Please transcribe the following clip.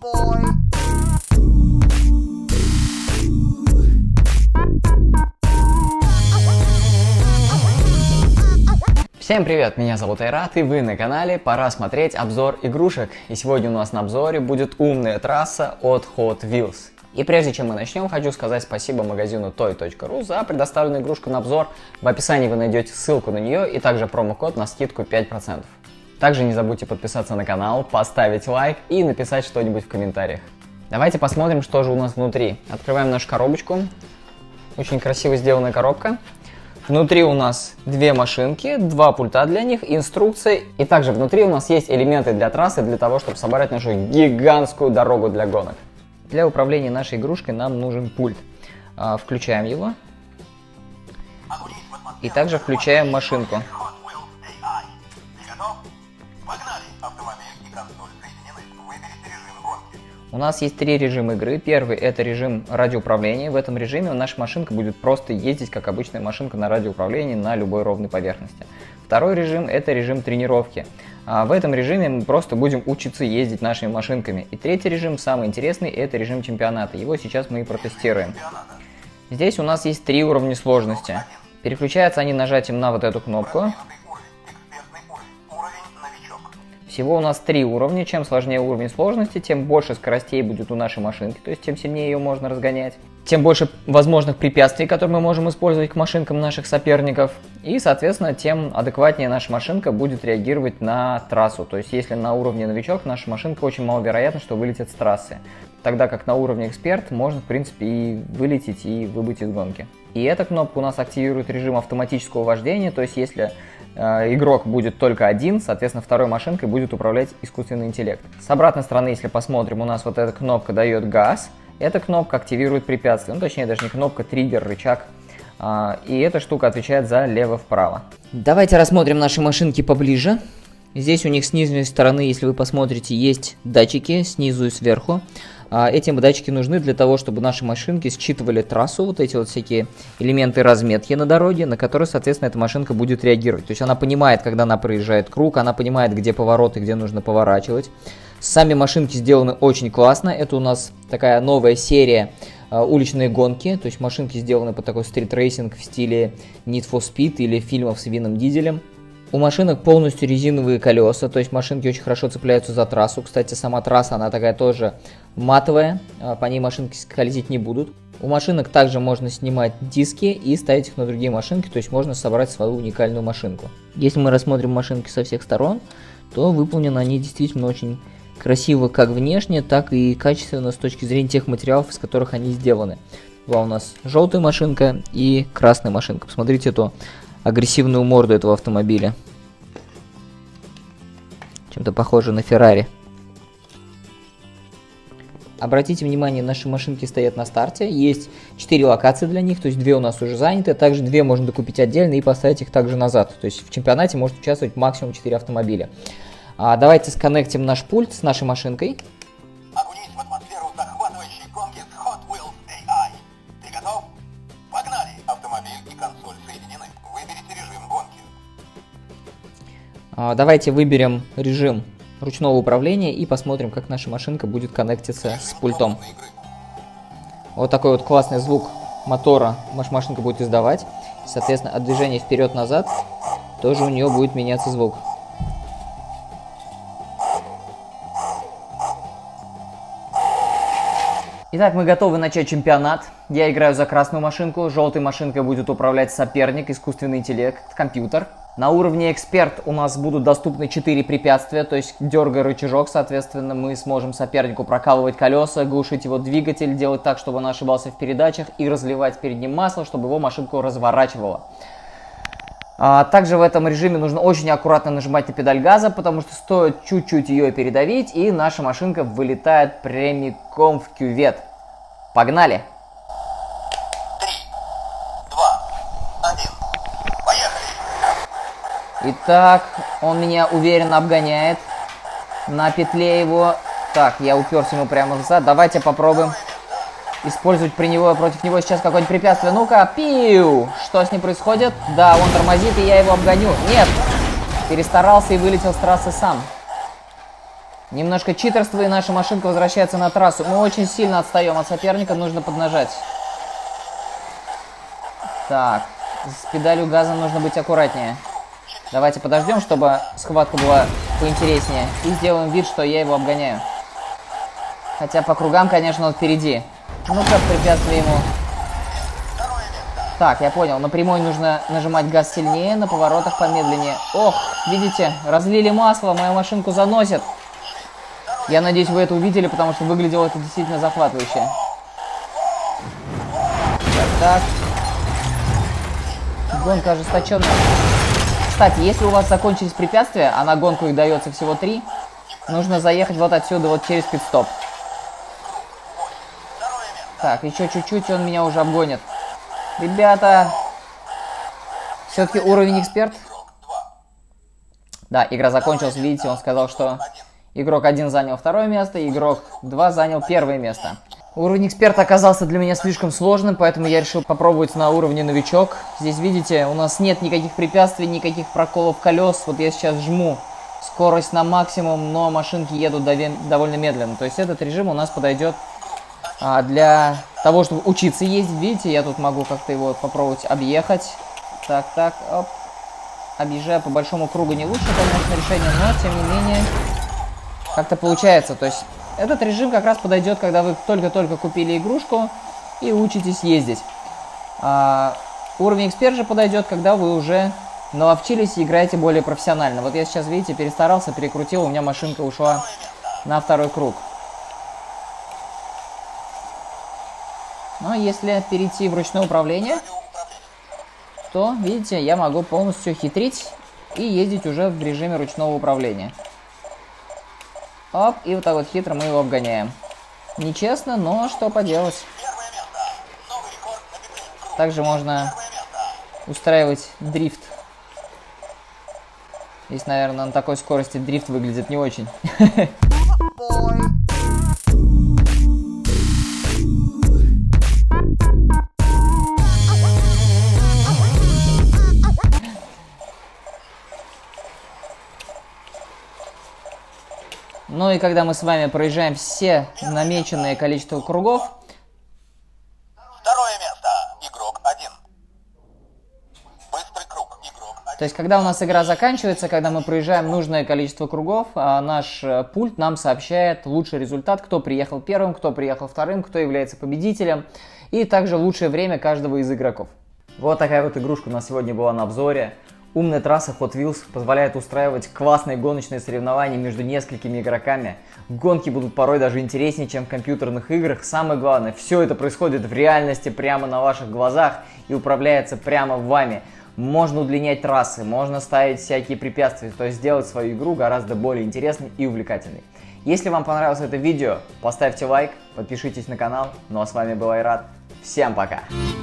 Всем привет, меня зовут Айрат, и вы на канале «Пора смотреть обзор игрушек». И сегодня у нас на обзоре будет умная трасса от Hot Wheels. И прежде чем мы начнем, хочу сказать спасибо магазину toy.ru за предоставленную игрушку на обзор. В описании вы найдете ссылку на нее и также промокод на скидку 5%. Также не забудьте подписаться на канал, поставить лайк и написать что-нибудь в комментариях. Давайте посмотрим, что же у нас внутри. Открываем нашу коробочку. Очень красиво сделанная коробка. Внутри у нас две машинки, два пульта для них, инструкции. И также внутри у нас есть элементы для трассы, для того, чтобы собрать нашу гигантскую дорогу для гонок. Для управления нашей игрушкой нам нужен пульт. Включаем его. И также включаем машинку. У нас есть три режима игры. Первый — это режим радиоуправления. В этом режиме наша машинка будет просто ездить, как обычная машинка на радиоуправлении на любой ровной поверхности. Второй режим — это режим тренировки. В этом режиме мы просто будем учиться ездить нашими машинками. И третий режим, самый интересный, это режим чемпионата. Его сейчас мы и протестируем. Здесь у нас есть три уровня сложности. Переключаются они нажатием на вот эту кнопку. Всего у нас 3 уровня. Чем сложнее уровень сложности, тем больше скоростей будет у нашей машинки, то есть тем сильнее ее можно разгонять. Тем больше возможных препятствий, которые мы можем использовать к машинкам наших соперников. И, соответственно, тем адекватнее наша машинка будет реагировать на трассу. То есть, если на уровне новичок, наша машинка очень маловероятно, что вылетит с трассы. Тогда как на уровне эксперт можно, в принципе, и вылететь, и выбыть из гонки. И эта кнопка у нас активирует режим автоматического вождения, то есть, если игрок будет только один, соответственно, второй машинкой будет управлять искусственный интеллект. С обратной стороны, если посмотрим, у нас вот эта кнопка дает газ, эта кнопка активирует препятствие, ну точнее даже не кнопка, триггер, рычаг. И эта штука отвечает за лево-вправо. Давайте рассмотрим наши машинки поближе. Здесь у них с нижней стороны, если вы посмотрите, есть датчики снизу и сверху. Эти датчики нужны для того, чтобы наши машинки считывали трассу, вот эти вот всякие элементы разметки на дороге, на которые, соответственно, эта машинка будет реагировать. То есть она понимает, когда она проезжает круг, она понимает, где повороты, где нужно поворачивать. Сами машинки сделаны очень классно. Это у нас такая новая серия уличные гонки. То есть машинки сделаны под такой стрит-рейсинг в стиле Need for Speed или фильмов с Вином Дизелем. У машинок полностью резиновые колеса, то есть машинки очень хорошо цепляются за трассу. Кстати, сама трасса, она такая тоже матовая, по ней машинки скользить не будут. У машинок также можно снимать диски и ставить их на другие машинки, то есть можно собрать свою уникальную машинку. Если мы рассмотрим машинки со всех сторон, то выполнены они действительно очень красиво как внешне, так и качественно с точки зрения тех материалов, из которых они сделаны. Была у нас желтая машинка и красная машинка. Посмотрите эту агрессивную морду этого автомобиля. Чем-то похоже на Феррари. Обратите внимание, наши машинки стоят на старте. Есть 4 локации для них, то есть 2 у нас уже заняты. Также 2 можно докупить отдельно и поставить их также назад. То есть в чемпионате может участвовать максимум 4 автомобиля. Давайте сконнектим наш пульт с нашей машинкой. Окунись в атмосферу захватывающей гонки с Hot Wheels AI. Ты готов? Погнали! Автомобиль и консоль соединены. Выберите режим гонки. Давайте выберем режим ручного управления и посмотрим, как наша машинка будет коннектиться с пультом. Вот такой вот классный звук мотора наша машинка будет издавать. Соответственно, от движения вперед-назад тоже у нее будет меняться звук. Итак, мы готовы начать чемпионат. Я играю за красную машинку, желтой машинкой будет управлять соперник, искусственный интеллект, компьютер. На уровне эксперт у нас будут доступны 4 препятствия, то есть дергая рычажок, соответственно, мы сможем сопернику прокалывать колеса, глушить его двигатель, делать так, чтобы он ошибался в передачах и разливать перед ним масло, чтобы его машинку разворачивало. Также в этом режиме нужно очень аккуратно нажимать на педаль газа, потому что стоит чуть-чуть ее передавить, и наша машинка вылетает прямиком в кювет. Погнали! 3, 2, 1. Поехали! Итак, он меня уверенно обгоняет. На петле его. Так, я уперся ему прямо в зад. Давайте попробуем использовать против него сейчас какое-нибудь препятствие. Ну-ка, пиу! Что с ним происходит? Да, он тормозит, и я его обгоню. Нет! Перестарался и вылетел с трассы сам. Немножко читерства, и наша машинка возвращается на трассу. Мы очень сильно отстаем от соперника, нужно поднажать. Так, с педалью газа нужно быть аккуратнее. Давайте подождем, чтобы схватка была поинтереснее. И сделаем вид, что я его обгоняю. Хотя по кругам, конечно, он впереди. Ну-ка, препятствие ему. Так, я понял, на прямой нужно нажимать газ сильнее, на поворотах помедленнее. Ох, видите, разлили масло, мою машинку заносит. Я надеюсь, вы это увидели, потому что выглядело это действительно захватывающе. Так. Гонка ожесточенная. Кстати, если у вас закончились препятствия, а на гонку их дается всего 3, нужно заехать вот отсюда, вот через пит-стоп. Так, еще чуть-чуть, он меня уже обгонит. Ребята, все-таки уровень эксперт. Да, игра закончилась, видите, он сказал, что игрок 1 занял 2 место, игрок 2 занял 1 место. Уровень эксперта оказался для меня слишком сложным, поэтому я решил попробовать на уровне новичок. Здесь, видите, у нас нет никаких препятствий, никаких проколов колес. Вот я сейчас жму скорость на максимум, но машинки едут довольно медленно. То есть этот режим у нас подойдет для того, чтобы учиться ездить. Видите, я тут могу как-то его попробовать объехать. Так, так, оп. Объезжая по большому кругу не лучше, конечно, решение, но тем не менее как-то получается. То есть этот режим как раз подойдет, когда вы только-только купили игрушку и учитесь ездить. Уровень эксперт же подойдет, когда вы уже наловчились и играете более профессионально. Вот я сейчас, видите, перестарался, перекрутил, у меня машинка ушла на 2-й круг. Но если перейти в ручное управление, то, видите, я могу полностью хитрить и ездить уже в режиме ручного управления. Оп, и вот так вот хитро мы его обгоняем. Нечестно, но что поделать. Также можно устраивать дрифт. Здесь, наверное, на такой скорости дрифт выглядит не очень. Ну и когда мы с вами проезжаем все намеченное количество кругов. 2-е место. Игрок 1. Быстрый круг. Игрок 1. То есть, когда у нас игра заканчивается, когда мы проезжаем нужное количество кругов, наш пульт нам сообщает лучший результат, кто приехал первым, кто приехал вторым, кто является победителем, и также лучшее время каждого из игроков. Вот такая вот игрушка у нас сегодня была на обзоре. Умная трасса Hot Wheels позволяет устраивать классные гоночные соревнования между несколькими игроками. Гонки будут порой даже интереснее, чем в компьютерных играх. Самое главное, все это происходит в реальности прямо на ваших глазах и управляется прямо вами. Можно удлинять трассы, можно ставить всякие препятствия, то есть сделать свою игру гораздо более интересной и увлекательной. Если вам понравилось это видео, поставьте лайк, подпишитесь на канал. Ну а с вами был Айрат. Всем пока!